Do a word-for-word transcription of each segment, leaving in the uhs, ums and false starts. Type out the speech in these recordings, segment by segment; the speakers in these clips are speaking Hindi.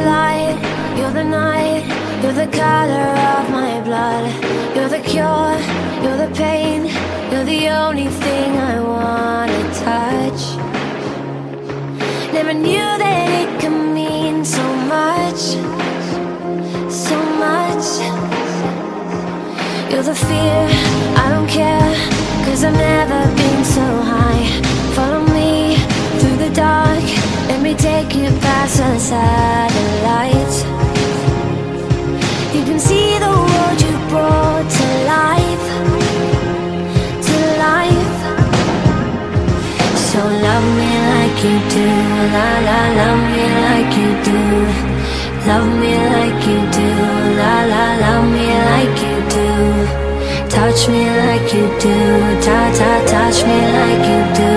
light, you're the night, you're the color of my blood. You're the cure, you're the pain, you're the only thing I wanna touch. Never knew that it could mean so much, so much. You're the fear, I don't care, cause I've never been so high. Follow me through the dark, let me take you past the satellites. You can see the world you brought to life, to life. So love me like you do, la la, love me like you do. Love me like you do, la la, love me like you do. Touch me like you do, ta ta, touch me like you do.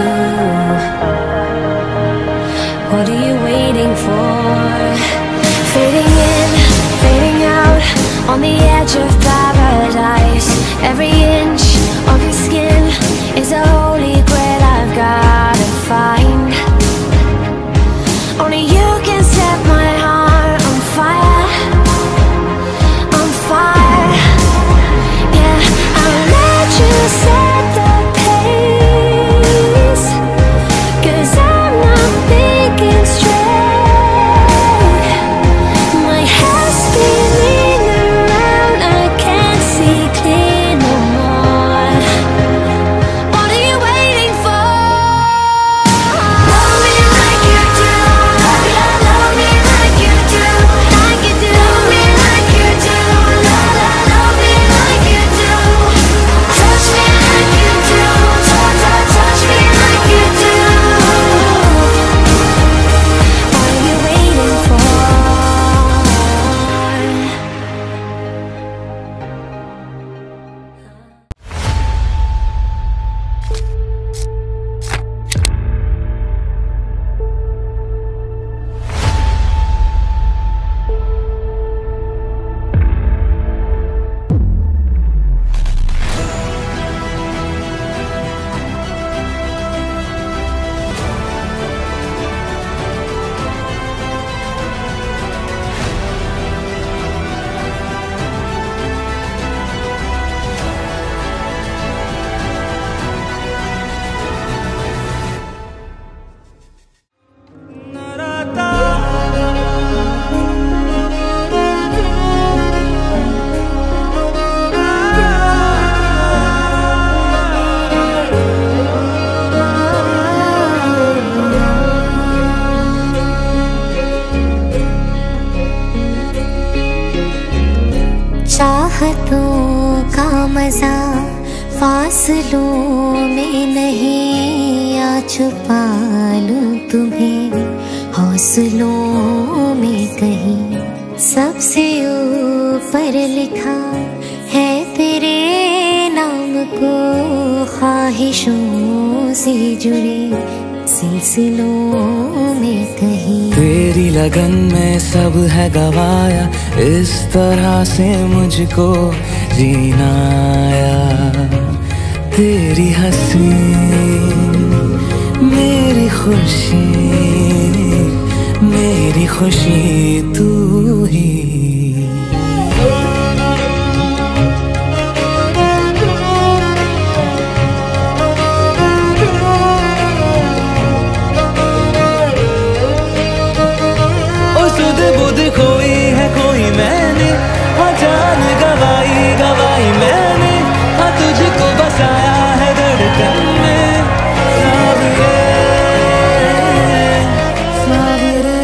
What are you waiting for? Fading in, fading out, on the edge of paradise. Every inch of your skin is a holy grail I've gotta find. Only you can set my heart on fire, on fire. Yeah, I'll let you set the pace, cause I'm not thinking straight. My head's spinning around, I can't see clear no more. What are you waiting for? Love me like you do, love, love, love me like you do, like you do. Love me like you do, love, love, love me like you do. Touch me like you do, touch, touch, touch me like you do. What are you waiting for? चाहतों का मजा फासलों में नहीं, आ छुपा लूं तुम्हें हौसलों में कहीं। सबसे ऊपर लिखा है तेरे नाम को, ख्वाहिशों से जुड़े सिलसिलों में कहीं। तेरी लगन में सब है गवाया, इस तरह से मुझको जीना आया। तेरी हंसी मेरी खुशी, मेरी खुशी तू ही। खोई है कोई मैंने, हाँ जान गवाई गवाई मैंने, हाँ तुझको बसाया है धड़कन में। सावरे सावरे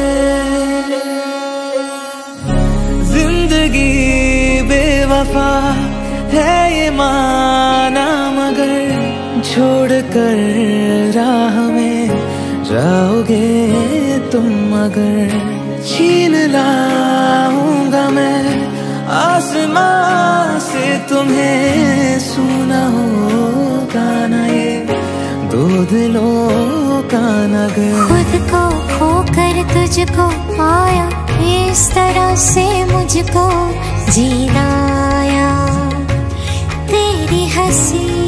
जिंदगी बेवफा है ये माना, मगर छोड़ कर राह में जाओगे तुम अगर। छीन लाऊंगा मैं आसमां से तुम्हें, सुना होगा ना ये दो दिलों का नगर। खुद को खोकर तुझको पाया, इस तरह से मुझको जीना आया। तेरी हंसी